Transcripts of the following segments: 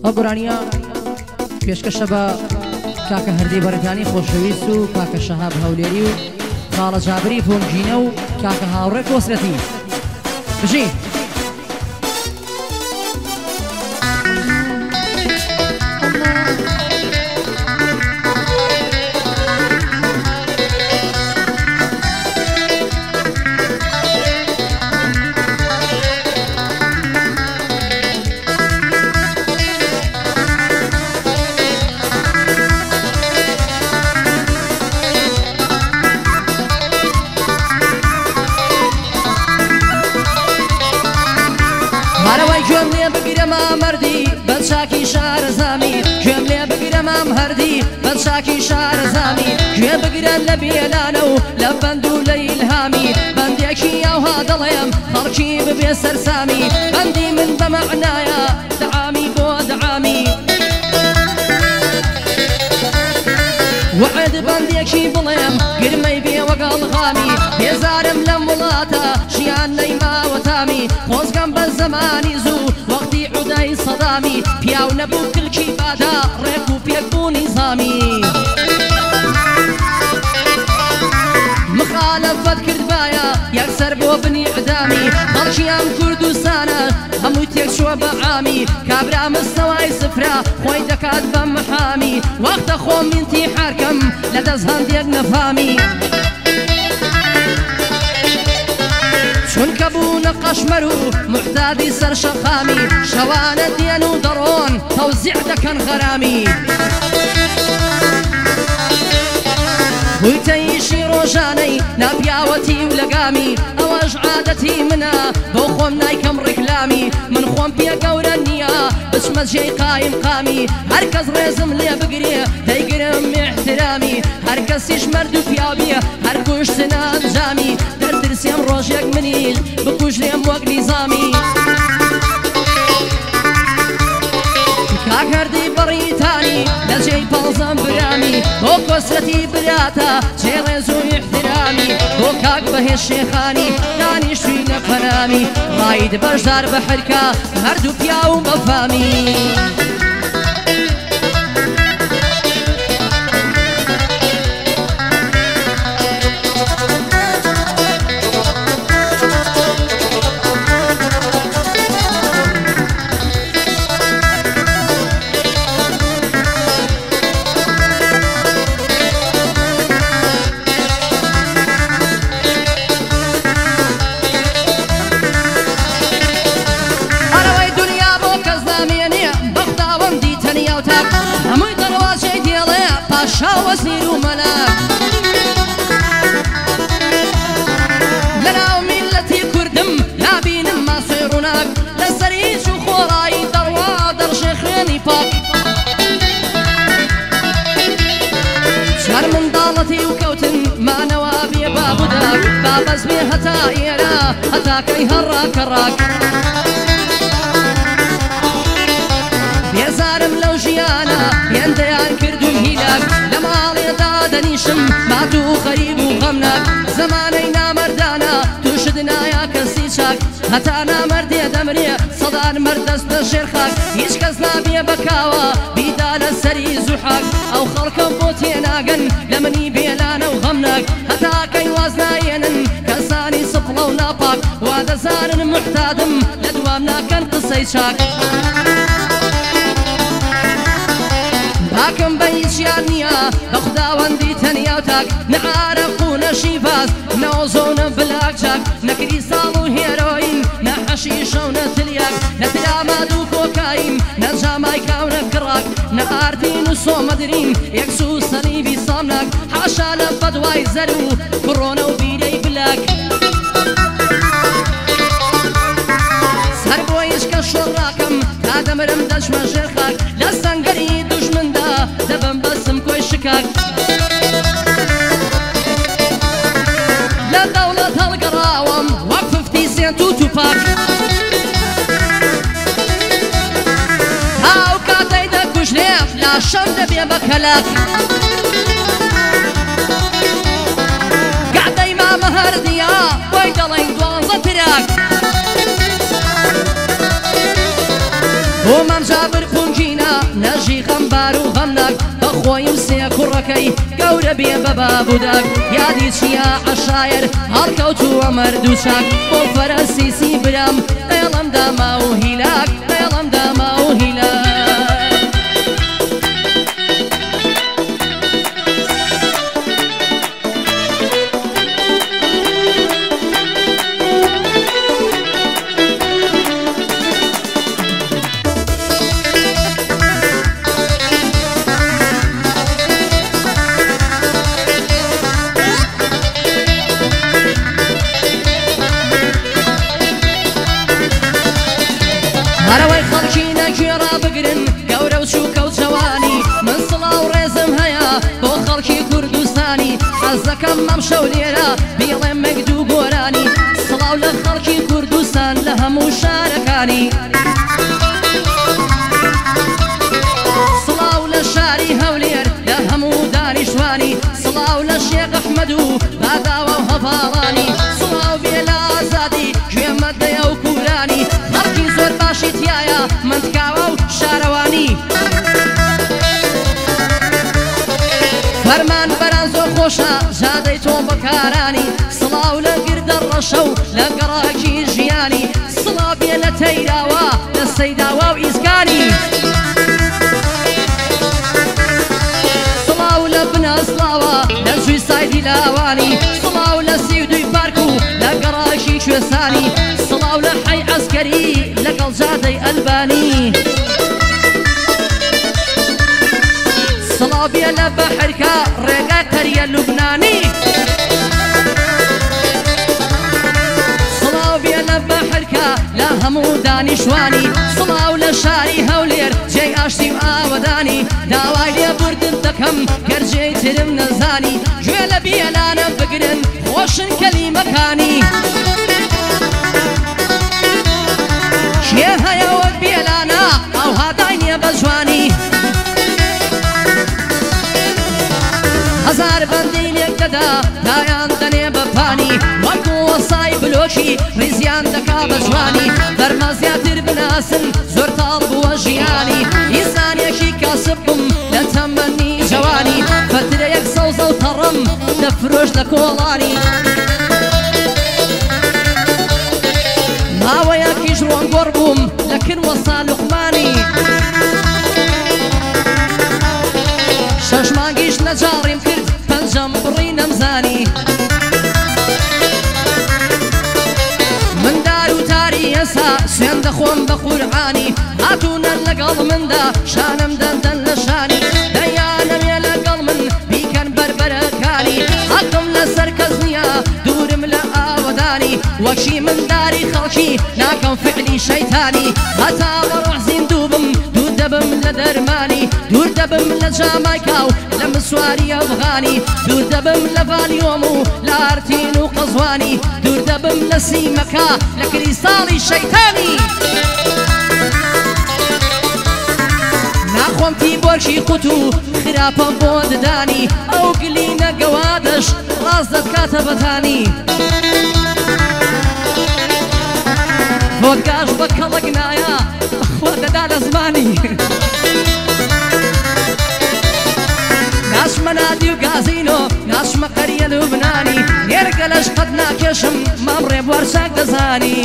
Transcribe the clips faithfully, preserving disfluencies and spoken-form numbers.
ئەگۆرانیە پێشکەشە بە کاکە هەردی بەرەکانی خۆشەویست و کاکە شەهاب هەولێری و خاڵە جابری پۆنجینە و کاکە هاوڕێ کۆسرەتی بژین مردی بەچاکی شار زامی گوێم لێ بگرە مام هەردی بەچاکی شار زامی گوێ بگرە لە بێلانە و لە بەند و لە ئیلهامی بەندێکی ئەوها دەڵێم خەڵکی ببێ سەرسامی بەندی من بەمەعنایە دعامی بۆ دعامی وعد بەندێکی بڵێم گرمەی بێ وەگەڵ غامی هێزارم لەم وڵاتە ژیان نەیماوە تامی خۆزگەم بە زەمانی زوو وەختی عودای سەدامی پیاو نەبوو کلکی بادا ڕێک و پێک بوو نیزامی مخالەفەت کردبایە یەکسەر بۆ بنی عدامی خەڵکی ئەم کوردستانە هەمووی تێک چووە بە عامی کابرا مستەوای سفرا خۆی دەکات بە محامی وەختە خۆم ئینتیحارکەم لە دەست هەندێک نەفامی چونکە بوونە قەشمەر و محتادی سەرشەقامی شەوانە دێن و دەڕۆن تەوزیع دەکەن غەرامی بوویتەیشی ڕۆژانەی ناپیاوەتی و لەگامی ئەوەش عادەتی منە بۆ خۆم نایکەم ڕیکلامی من خۆم پێ گەورە نییە بچمە جێی قایم قامی هەر کەس ڕێزم لێ بگرێ دەیگرم احترامی هەر کەسیش مەرد و پیاویە هەر کوشتنە ئەنجامی دەرترسێم ڕۆژێک منیش بکوژرێم وەک نیزامی کاک هەردی بەڕیتانی لە جێی پەڵزەم برامی بۆ کۆسرەتی براتە جێ ڕێز و احترامی بۆ کاک بەهێز شێخانی دانیشتووی لە پەرامی ڕاید بەشدار بە حرکە هەردوو پیا و بەفامی شاوەزیر و مەلەک لەناو میلەتی کوردم نابینم ماسۆی ڕووناک لەسەر هیچ و خۆڕایی دەڕوا دەڕژێ خوێنی پاک چار منداڵەتی و کەوتن مانەوە بێ بابوداک بابەز بێ هەتا ئێرە هەتاکەی هەڕاکەڕاک بێزارم لەو ژیانە هێندەیان کردوم هیلاک لە ماڵێدا دەنیشم مات و خەریب و غەمناک زەمانەی نامەردانە تووشت نایە کەسی چاک هەتا نامەردێ دەمرێ سەدان مەرد دەست بە ژێرخاک هیچ کەس نابێ بەکاوە بیدا لە سەری زوحاک ئەو خەڵکە بۆ تێناگەن لە منی بێلانە و غەمناک هەتاکەی واز نایێنن کەسانی سپڵە و ناپاک وا دەزانن محتادم لە دوام ناکەن قسەی چاک باکم بە هیچیان نییە بە خوداوەندی تەنیا و تاک نەعارەق و نەشیفاز نەوزۆ و نەبلاک چاک نەکری ساڵ و هێرۆین نەحەشیشە و نەتلیاک نەتراماد و کۆکایم نەجامایکا و نەکڕاک نەئاردین و سۆمەدرین یەکسو و سەلیبی سامناک حاشا لە بەدوای زەر و کڕۆنە و بیرەی بلاک سەر بۆ هیچکە شۆڕاکەم تا دەمرم دەچمە ژێرخاک لە سەنگەری دوژمندا دەبم بەسم کۆی شکاک لە دەوڵەت هەڵگەڕاوەم وەک ففتی سێنت و توپاک هاو کاتەی دەکوژنێ لاشەم دەبێ بە کەلاک گادەی مامە هەردیە بۆی دەڵێن دوانزە تراک بۆ مام جابر پۆنجینە نەژی خەمبار و غەمناک بەخۆیم سێ کوڕەکەی گەورە بێ بە بابوداک یادی چیە عەشایر هەڵکەوتووە مەرد و چاک بۆ فەرەنسیسی برام ئێڵەم داما و هیلاک ئێڵەم داما و هیلاک هەرەوەی خەڵکی نەگوێڕا بگرن گەورە و چووکە و جەوانی من سڵاو ڕێزم هەیە بۆ خەڵکی کوردستانی حەز دەکەم ئەم شەو لێرە بیڵێم مەگدوو گۆرانی سڵاو لە خەڵکی کوردستان لە هەموو شارەکانی سڵاو لە شاری هەولێر لە هەموو دانیشتوانی سڵاو لە شێخ ئەحمەد و باداوە و هەڤاڵانی سڵاو بێ لە ئازادی گوێمە دەیە و کورانی خەڵکی زۆر باشی تایە منتکاوە و شارەوانی فەرمان بەران زۆر خۆشە ژادەی تۆ بەکارانی سڵاو لە گردە ڕەشە و لە گەڕاکی ژیانی سڵاو بێ لە تەیراوە لە سەیداوە و ئیزگانی سڵاو لە بنەسڵاوە لە زوی سایدی لاوانی سڵاو لە سی و دوی پارک و لە گەڕاکی کوێسانی سڵاو لە حەی عەسکەری لەگەڵ جادەی ئەلبانی سڵاو بێ لە بەحرکە ڕێگا قەریە لوبنانی سڵاو بێ لە بەحرکە لە هەموو دانیشتوانی سڵاو لە شاری هەولێر جێی ئاشتی و ئاوەدانی داوای لێبوردن دەکەم گەرجێی ترم نەزانی گوێ لە بیەلانە بگرن خۆشن کەلیمەکانی کێ هەیە وەک بیەلانە ئەو هادای نییە بە جوانی هەزار بەندەی لێک دەدا دایان دەنێ بە پانی وەکو وەسای بلۆکی ڕیزیان دەکا بە جوانی دەرمە زیاتر بناسن زۆر تاڵ بووە ژیانی ئینسانێکی کاسب بووم لە تەمەنی جەوانی فترەیەک سەوزە و تەڕەم دەفرۆش لە کۆڵانی ماوەیەکیش ڕۆنگۆڕ بووم لە کن وەسا لوقمانی شەش مانگیش نەجاڕیم کرد پەنجەم بڕی نەمزانی من دار و تاری ئێسا سوێن دەخۆم بە قورعانی هاتوونە لەگەڵ مندا شانم دەندەن لە شانی دەیانەوێ لەگەڵ من بیکەن بەربەرەکانی حەقم لەسەر کەس نییە دوورم لە ئاوەدانی وەکی من داری خەڵکی ناکەم فعلی شەیتانی هەتا بە ڕۆح زیندوو بم دوور دەبم لە دەرمانی دوور دەبم لە جامایکا و لە مسواری ئەفغانی دوور دەبم لە ڤالیۆم و لە ئارتین و قەزوانی دوور دەبم لە سیمەکە لە کریستاڵی شەیتانی ناخۆم تیبۆرشی قوت و خراپە بۆ ددانی ئەو گلینە گەوادەش ڕاست دەکاتە بەتانی ڤۆدگاش بە کەڵک نایە خۆ دەدا لە زمانی ناشمە نادی و گازینۆ ناشمە قەریە لوبنانی نێرگە لەش قەت ناکێشم مام ڕێبوار چاک دەزانی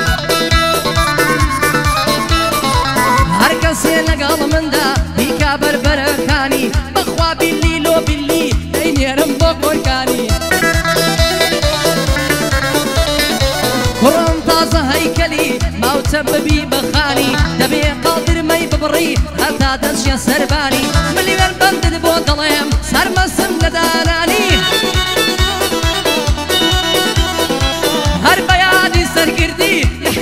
هەر کەسێ لەگەڵ مندا بیکا بەربەرەکانی بەخوا بیلی لۆ بیلی دەی نێرم بۆ کۆرکانی کوڕم تازە هەیکەلی ماوتە ببی بەخانی دەبێ قادرمەی ببڕی هەتا دەچیە سەربانی ملیوێن بەندت بۆ دەڵێم سەرمەسم لە دانانی هەر بەیانی سەرگردی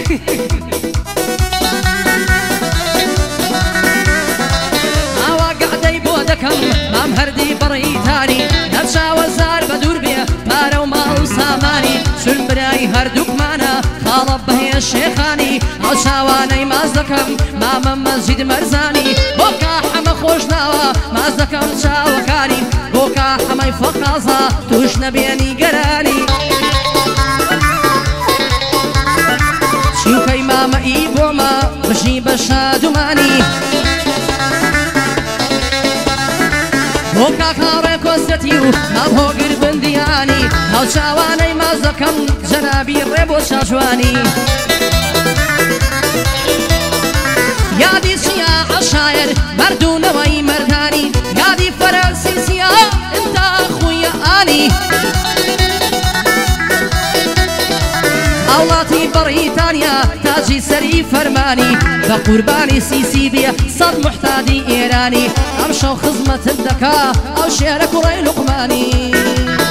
ئاوا گەعدەی بۆ دەکەم مام هەردی بڕیتانی نەچاوە زار بە دوور بێ پارە و ماڵ و سامانی چون برای هەردووکمانە خاڵە بەهێ شێخانی ئەو چاوانەی ماز دەکەم مامە مەزید مەرزانی بۆ کا حەمە خۆش ناوە ماز دەکەم چاوەکانی بۆ کا حەمەی فەقازە توش نەبێنی گەرانی چووکەی مامە ئی بۆمە بژی بە شادومانی بۆ کاک هاوڕێ کۆستەتی و هەڵ هۆگر بندیانی هەڵ چاوانەی ماز دەکەم جەنابی ڕێ بۆ شاژوانی یادی چیا عەشایر مردونەوەی مەردانی یادی فەرەنسیسیا ئینتا خویە ئانی ئەوڵاتی بەڕیتانیا تاجی سەری فەرمانی بە قوربانی سیسی بێ سەد محتادی ئێرانی ئەم شەو خزمەتت دەکا ئەو شێرە کوڕەی لوقمانی